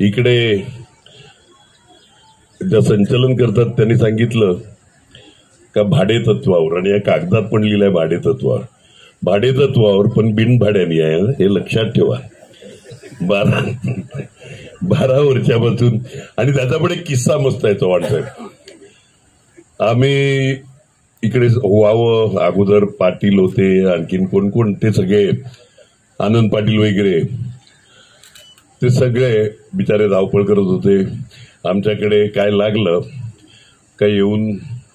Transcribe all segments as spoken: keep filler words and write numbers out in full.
इकडे ज्या संचलन करतात त्यांनी सांगितलं का भाडे तत्वावर, आणि या कागदात पण लिहिलंय भाडे तत्वावर. भाडे तत्वावर पण बिन भाड्याने आहे, हे लक्षात ठेवा. बारा बारा वर्षापासून. आणि त्याचा पण एक किस्सा मस्त आहे चव्हाण साहेब. आम्ही इकडे व्हावं अगोदर पाटील होते, आणखीन कोण कोण ते सगळे आनंद पाटील वगैरे ते सगळे बिचारे धावपळ करत होते. आमच्याकडे काय लागलं काय येऊन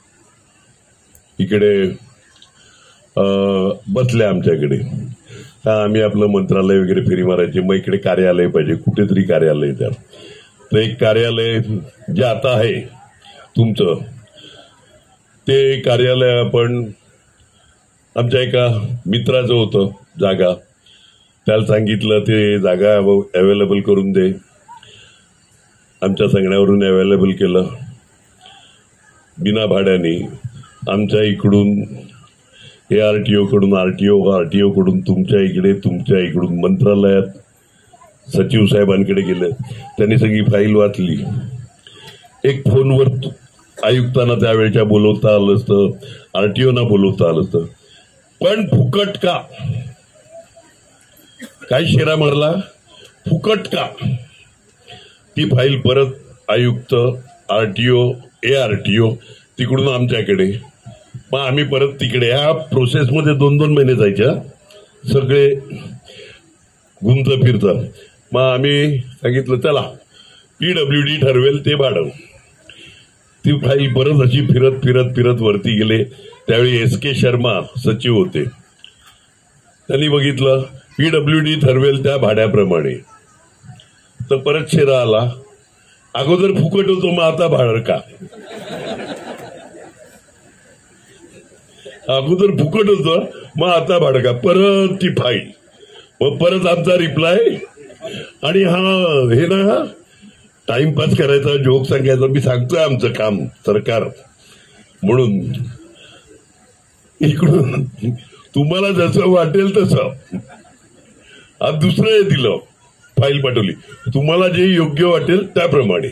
इकडे बसले आमच्याकडे. आम्ही आपलं मंत्रालय वगैरे फेरी मारायचे. मग इकडे कार्यालय पाहिजे, कुठेतरी कार्यालय द्या. तर एक कार्यालय जे आता आहे तुमचं ते कार्यालय आपण आमच्या एका मित्राचं होतं जागा, त्याला सांगितलं ते जागा अवेलेबल करून दे. आमच्या सांगण्यावरून अवेलेबल केलं बिना भाड्याने. आमच्या इकडून ए आरटीओ कडून आरटीओ आरटीओ कडून तुमच्या इकडे, तुमच्या इकडून मंत्रालयात सचिव साहेबांकडे गेलं. त्यांनी सगळी फाईल वाचली. एक फोनवर आयुक्तांना त्यावेळच्या बोलवता आलं असतं, आरटीओना बोलवता आलं असतं, पण फुकट का? काय शेरा मारला? फुकट का? ती फाईल परत आयुक्त, आरटीओ, ए आरटीओ तिकडून आमच्याकडे. मग आम्ही परत तिकडे. ह्या प्रोसेसमध्ये दोन दोन महिने जायच्या सगळे गुंत फिरतं. मग आम्ही सांगितलं चला पीडब्ल्यूडी ठरवेल ते भाडं. ती फाईल परत अशी फिरत फिरत फिरत वरती गेले. त्यावेळी एस के शर्मा सचिव होते. त्यांनी बघितलं पीडब्ल्यूडी ठरवेल त्या भाड्याप्रमाणे. तर परत शेरा आला, अगोदर फुकट होतो मग आता भाडं का? अगोदर फुकट होतं मग आता भाडं का? परत ती फाईल. मग परत आमचा रिप्लाय. आणि हा हे ना टाइमपास करायचा, जोक सांगायचा. मी सांगतोय आमचं काम सरकार म्हणून. इकडून तुम्हाला जसं वाटेल तसं. आज दुसरं हे दिलं, फाईल पाठवली, तुम्हाला जे योग्य वाटेल त्याप्रमाणे.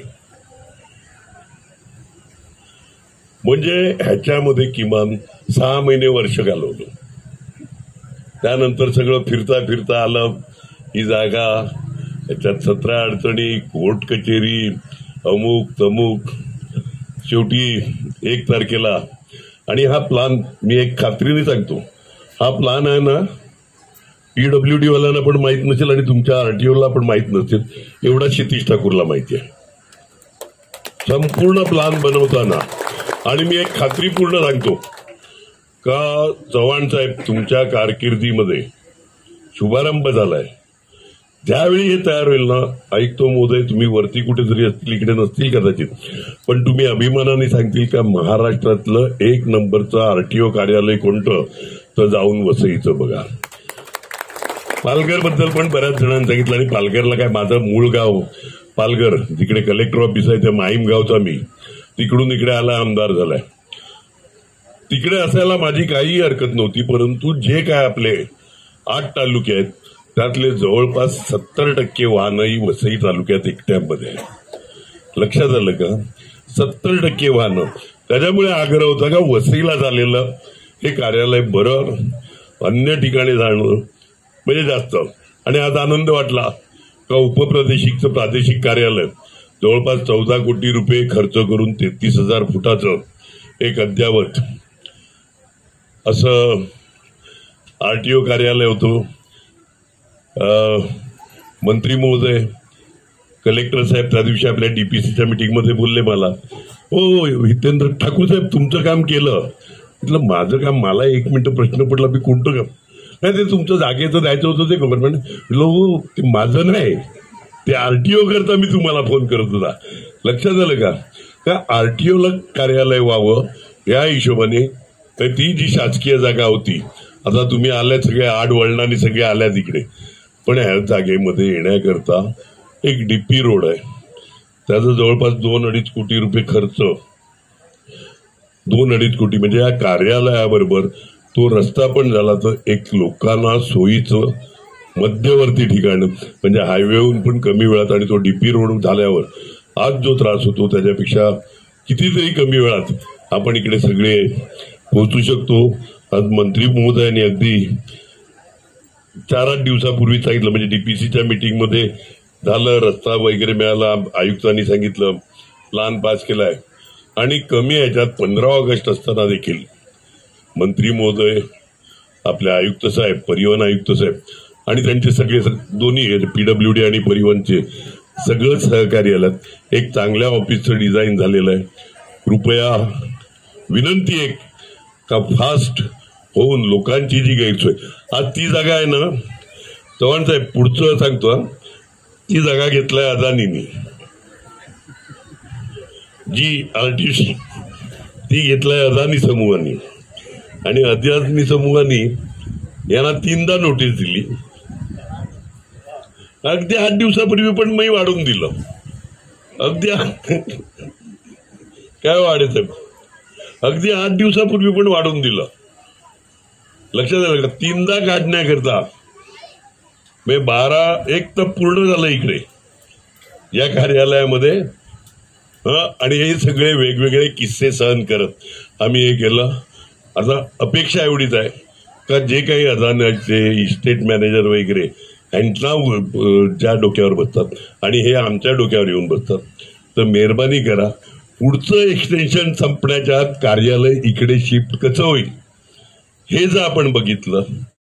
म्हणजे ह्याच्यामध्ये किमान सहा महिने वर्ष घालवलं. त्यानंतर सगळं फिरता फिरता आलं. ही जागा, याच्यात सतरा अडचणी, कोर्ट कचेरी, अमुक तमुक. शेवटी एक तारखेला. आणि हा प्लान मी एक खात्रीने सांगतो, हा प्लान आहे ना पीडब्ल्यूडी वाल्यांना पण माहित नसेल आणि तुमच्या आरटीओला पण माहित नसेल एवढा क्षितिज ठाकूरला माहिती आहे संपूर्ण प्लान बनवताना. आणि मी एक खात्रीपूर्ण सांगतो का चव्हाण साहेब तुमच्या कारकिर्दीमध्ये शुभारंभ झालाय. ज्यावेळी हे तयार होईल ना, ऐकतो मोदय तुम्ही वरती कुठेतरी असतील, इकडे नसतील कदाचित, पण तुम्ही अभिमानाने सांगतील का महाराष्ट्रातलं एक नंबरचं आरटीओ कार्यालय कोणतं, तर जाऊन वसईचं बघा. पालघर बद्दल पण बऱ्याच जणांनी सांगितलं. आणि पालघरला काय, माझं मूळ गाव पालघर, जिकडे कलेक्टर ऑफिस आहे त्या माहीम गावचा मी. तिकडून इकडे आला आमदार झालाय. तिकडे असायला माझी काही हरकत नव्हती. परंतु जे काय आपले आठ तालुके आहेत त्यातले जवळपास सत्तर टक्के वाहनही वसई तालुक्यात एकट्यामध्ये आहे. लक्षात आलं का? सत्तर टक्के वाहनं. त्याच्यामुळे आग्रह होता का वसईला झालेलं हे कार्यालय बरं, अन्य ठिकाणी जाणं म्हणजे जास्त. आणि आज आनंद वाटला का उपप्रादेशिकचं प्रादेशिक कार्यालय जवळपास चौदा कोटी रुपये खर्च करून तेहतीस हजार फुटाचं एक अद्यावत असं आरटीओ कार्यालय होतं. मंत्री महोदय, कलेक्टर साहेब त्या दिवशी आपल्या डीपीसीच्या मिटिंगमध्ये बोलले मला, हो हितेंद्र ठाकूर साहेब तुमचं काम केलं. म्हटलं माझं काम, मला एक मिनिट प्रश्न पडला मी कोणतं काम? नाही ते तुमचं जागेचं द्यायचं होतं ते गव्हर्नमेंट. म्हटलं ते माझं नाही, ते आरटीओ करता मी तुम्हाला फोन करत होता. लक्षात आलं का? का आरटीओला कार्यालय व्हावं या हिशोबाने. तर ती जी शासकीय जागा होती, आता तुम्ही आल्या सगळ्या आड वळणाने सगळे आल्या तिकडे, पण ह्या जागेमध्ये येण्याकरता एक डीपी रोड आहे, त्याचा जवळपास दोन अडीच कोटी रुपये खर्च. दोन अडीच कोटी म्हणजे या कार्यालयाबरोबर तो रस्ता पण झाला तर एक लोकांना सोयीचं मध्यवर्ती ठिकाण म्हणजे हायवेहून पण कमी वेळात आणि तो डीपी रोड झाल्यावर आज जो त्रास होतो त्याच्यापेक्षा कितीतरी कमी वेळात आपण इकडे सगळे पोहोचू शकतो. आज मंत्री महोदयांनी अगदी चार आठ दिवसापूर्वी सांगितलं, म्हणजे डीपीसीच्या मीटिंगमध्ये झालं, रस्ता वगैरे मिळाला, आयुक्तांनी सांगितलं, प्लान पास केलाय आणि कमी ह्याच्यात पंधरा ऑगस्ट असताना देखील मंत्री महोदय, आपले आयुक्त साहेब, परिवहन आयुक्त साहेब आणि त्यांचे सगळे दोन्ही पीडब्ल्यूडी आणि परिवहनचे सगळं सहकारी आलं. एक चांगल्या ऑफिसचं डिझाईन झालेलं आहे. कृपया विनंती एक का फास्ट होऊन लोकांची जी गैरसोय, आज ती जागा आहे ना चव्हाण साहेब, पुढचं सांगतो, ती जागा घेतलाय अदानीनी, जी आर्टिस्ट ती घेतलाय अदानी समूहानी आणि अदानी समूहानी यांना तीनदा नोटीस दिली. अगदी आठ दिवसापूर्वी पण मी वाढवून दिलं. अगदी काय वाढे साहेब, अगदी आठ दिवसापूर्वी पण वाढवून दिलं. लक्षात आलं का? तीनदा काढण्याकरता म्हणजे बारा एक तर पूर्ण झालं इकडे या कार्यालयामध्ये. आणि हे सगळे वेगवेगळे किस्से सहन करत आम्ही हे केलं. आता अपेक्षा एवढीच आहे का जे काही अदानीचे इस्टेट मॅनेजर वगैरे यांना ज्या डोक्यावर बसतात आणि हे आमच्या डोक्यावर येऊन बसतात, तर मेहरबानी करा पुढचं एक्सटेन्शन संपण्याच्या कार्यालय इकडे शिफ्ट कसं होईल हे जर आपण बघितलं